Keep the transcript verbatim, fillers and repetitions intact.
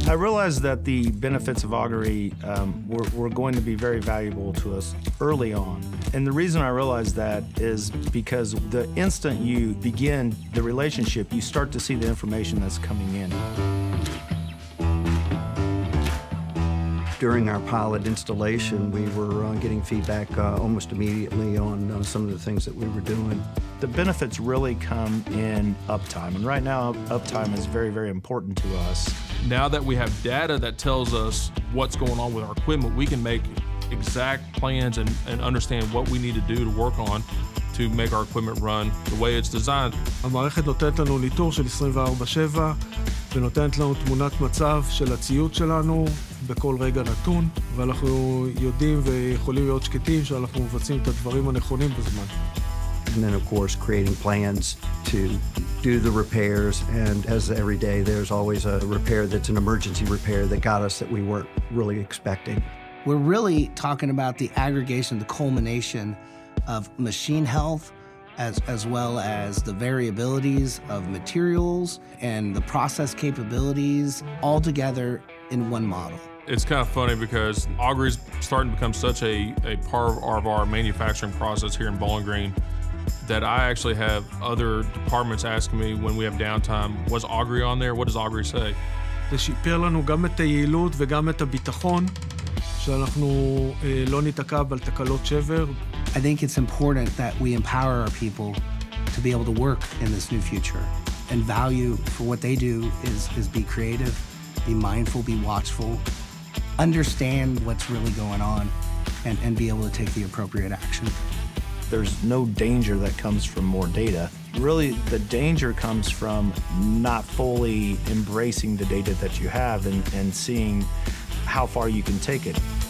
I realized that the benefits of Augury um, were, were going to be very valuable to us early on. And the reason I realized that is because the instant you begin the relationship, you start to see the information that's coming in. During our pilot installation, we were uh, getting feedback uh, almost immediately on uh, some of the things that we were doing. The benefits really come in uptime, and right now uptime is very, very important to us. Now that we have data that tells us what's going on with our equipment, we can make exact plans and, and understand what we need to do to work on to make our equipment run the way it's designed. המערכת נותנת לנו ניטור של עשרים וארבע שבע ונותנת לנו תמונת מצב של הציוד שלנו בכל רגע נתון, ואנחנו יודעים ויכולים להיות שקטים שאנחנו מבצעים את הדברים הנכונים בזמן. And then, of course, creating plans to do the repairs. And as every day, there's always a repair that's an emergency repair that got us that we weren't really expecting. We're really talking about the aggregation, the culmination of machine health, as, as well as the variabilities of materials and the process capabilities all together in one model. It's kind of funny because Augury's starting to become such a, a part of our manufacturing process here in Bowling Green that I actually have other departments asking me when we have downtime, was Augury on there? What does Augury say? זה שיפר לנו גם את היעילות וגם את הביטחון, שאנחנו לא ניתקע על תקלות שבר. I think it's important that we empower our people to be able to work in this new future. And value for what they do is, is be creative, be mindful, be watchful, understand what's really going on, and, and be able to take the appropriate action. There's no danger that comes from more data. Really, the danger comes from not fully embracing the data that you have and, and seeing how far you can take it.